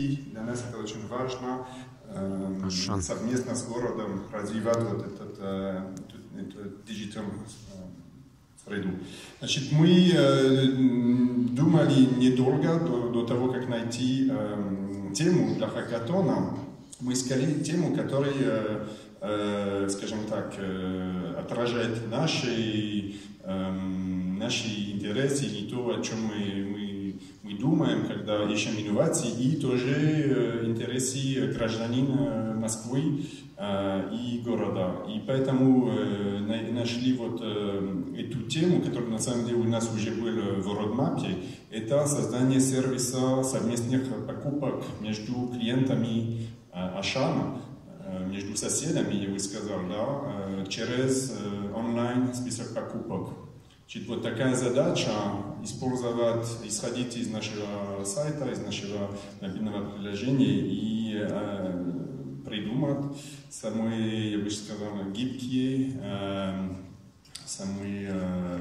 найти. Для нас это очень важно. Совместно с городом развивать вот эту диджитал среду. Значит, мы думали недолго до того, как найти тему для хакатона. Мы искали тему, которая, скажем так, отражает наши интересы и то, о чем мы думаем, когда ищем инновации, и тоже интересы гражданина Москвы и города. И поэтому нашли вот эту тему, которая на самом деле у нас уже была в родмапе, это создание сервиса совместных покупок между клиентами Ашана, между соседями, я бы сказал, да, через онлайн список покупок. Значит, вот такая задача использовать, исходить из нашего сайта, из нашего мобильного приложения и придумать самые, я бы сказал, гибкие, самые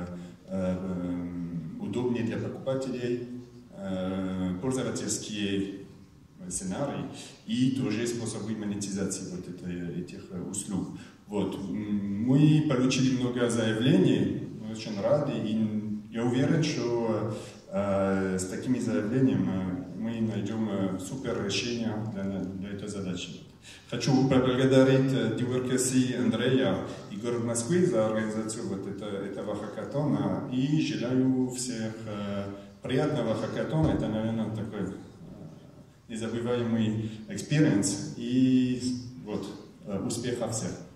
удобные для покупателей пользовательские сценарии и тоже способы монетизации вот этих услуг. Вот. Мы получили много заявлений, мы очень рады, и я уверен, что с такими заявлениями мы найдем супер решение для этой задачи. Хочу поблагодарить DWorkSC Андрея и город Москвы за организацию вот этого хакатона и желаю всех приятного хакатона. Это, наверное, такой незабываемый экспириенс и вот успехов всех.